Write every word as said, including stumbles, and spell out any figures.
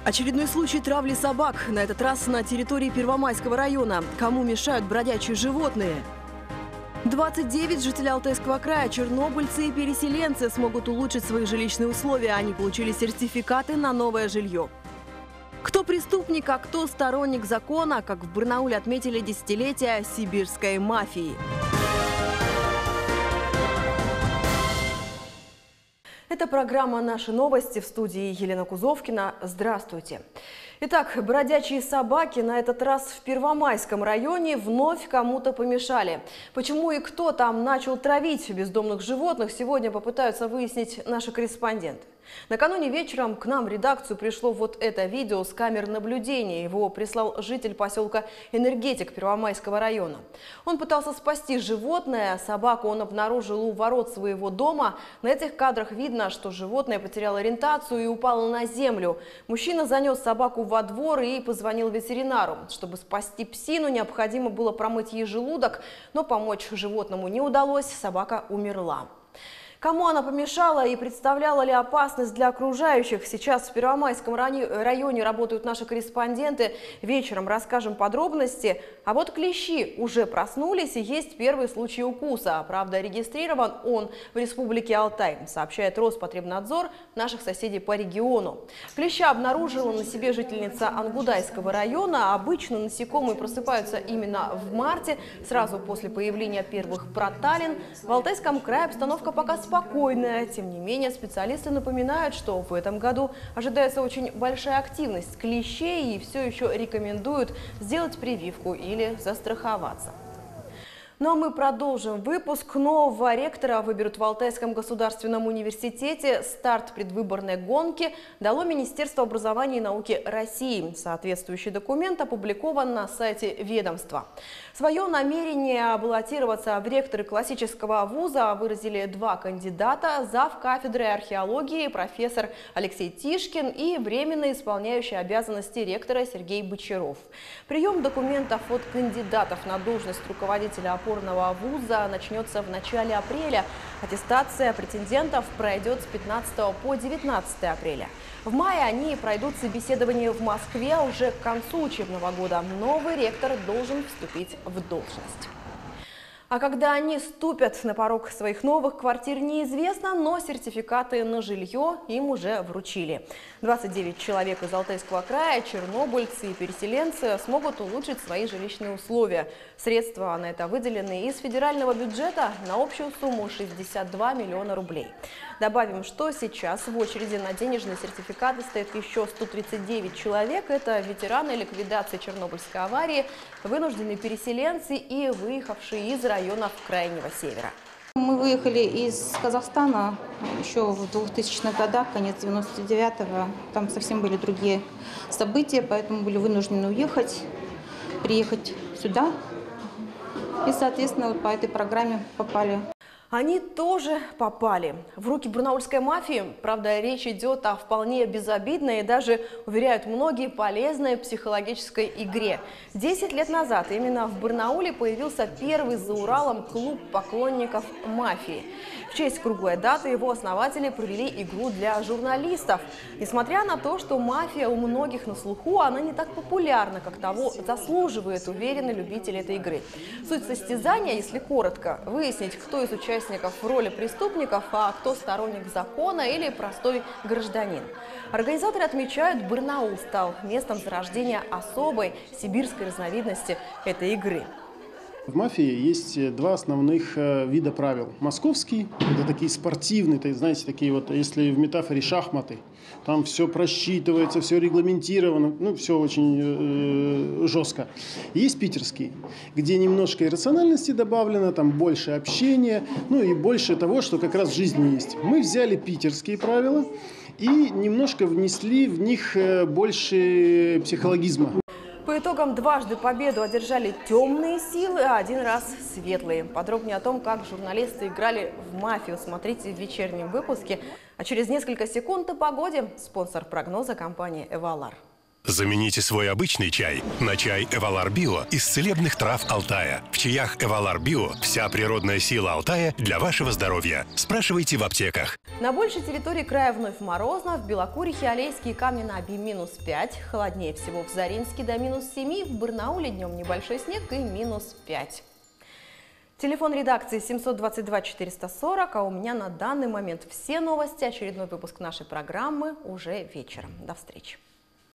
Очередной случай травли собак, на этот раз на территории Первомайского района. Кому мешают бродячие животные? двадцать девять жителей Алтайского края, чернобыльцы и переселенцы смогут улучшить свои жилищные условия. Они получили сертификаты на новое жилье. Кто преступник, а кто сторонник закона, как в Барнауле отметили десятилетия сибирской мафии. Это программа «Наши новости», в студии Елена Кузовкина. Здравствуйте. Итак, бродячие собаки на этот раз в Первомайском районе вновь кому-то помешали. Почему и кто там начал травить бездомных животных, сегодня попытаются выяснить наши корреспонденты. Накануне вечером к нам в редакцию пришло вот это видео с камер наблюдения. Его прислал житель поселка Энергетик Первомайского района. Он пытался спасти животное. Собаку он обнаружил у ворот своего дома. На этих кадрах видно, что животное потеряло ориентацию и упало на землю. Мужчина занес собаку во двор и позвонил ветеринару. Чтобы спасти псину, необходимо было промыть ей желудок, но помочь животному не удалось, собака умерла. Кому она помешала и представляла ли опасность для окружающих? Сейчас в Первомайском районе работают наши корреспонденты. Вечером расскажем подробности. А вот клещи уже проснулись и есть первый случай укуса. Правда, регистрирован он в Республике Алтай, сообщает Роспотребнадзор наших соседей по региону. Клеща обнаружила на себе жительница Ангудайского района. Обычно насекомые просыпаются именно в марте, сразу после появления первых проталин. В Алтайском крае обстановка пока спокойная. Тем не менее, специалисты напоминают, что в этом году ожидается очень большая активность клещей и все еще рекомендуют сделать прививку или застраховаться. Ну а мы продолжим выпуск. Нового ректора выберут в Алтайском государственном университете. Старт предвыборной гонки дало Министерство образования и науки России. Соответствующий документ опубликован на сайте ведомства. Свое намерение баллотироваться в ректоры классического вуза выразили два кандидата: зав. Кафедры археологии профессор Алексей Тишкин и временно исполняющий обязанности ректора Сергей Бочаров. Прием документов от кандидатов на должность руководителя опорного вуза начнется в начале апреля. Аттестация претендентов пройдет с пятнадцатого по девятнадцатое апреля. В мае они пройдут собеседование в Москве. Уже к концу учебного года новый ректор должен вступить в должность. А когда они ступят на порог своих новых квартир, неизвестно, но сертификаты на жилье им уже вручили. двадцать девять человек из Алтайского края, чернобыльцы и переселенцы смогут улучшить свои жилищные условия. Средства на это выделены из федерального бюджета на общую сумму шестьдесят два миллиона рублей. Добавим, что сейчас в очереди на денежные сертификаты стоит еще сто тридцать девять человек. Это ветераны ликвидации Чернобыльской аварии, вынужденные переселенцы и выехавшие из районов Крайнего Севера. Мы выехали из Казахстана еще в двухтысячных годах, конец девяносто девятого. Там совсем были другие события, поэтому были вынуждены уехать, приехать сюда. И, соответственно, вот по этой программе попали. Они тоже попали в руки барнаульской мафии. Правда, речь идет о вполне безобидной и даже, уверяют многие, полезной психологической игре. Десять лет назад именно в Барнауле появился первый за Уралом клуб поклонников мафии. В честь круглой даты его основатели провели игру для журналистов. Несмотря на то, что мафия у многих на слуху, она не так популярна, как того заслуживает, уверены любители этой игры. Суть состязания, если коротко, выяснить, кто из участников в роли преступников, а кто сторонник закона или простой гражданин. Организаторы отмечают, Барнаул стал местом зарождения особой сибирской разновидности этой игры. В мафии есть два основных вида правил. Московский – это такие спортивные, знаете, такие вот, если в метафоре шахматы, там все просчитывается, все регламентировано, ну, все очень э, жестко. Есть питерский, где немножко иррациональности добавлено, там больше общения, ну и больше того, что как раз в жизни есть. Мы взяли питерские правила и немножко внесли в них больше психологизма. По итогам дважды победу одержали темные силы, а один раз светлые. Подробнее о том, как журналисты играли в мафию, смотрите в вечернем выпуске. А через несколько секунд о погоде. Спонсор прогноза — компания «Эвалар». Замените свой обычный чай на чай Эвалар Био из целебных трав Алтая. В чаях Эвалар Био вся природная сила Алтая для вашего здоровья. Спрашивайте в аптеках. На большей территории края вновь морозно. В Белокурихе, Алейске и Камне-на-Оби минус пять. Холоднее всего в Заринске до минус семи. В Барнауле днем небольшой снег и минус пять. Телефон редакции семьсот двадцать два четыреста сорок, а у меня на данный момент все новости. Очередной выпуск нашей программы уже вечером. До встречи.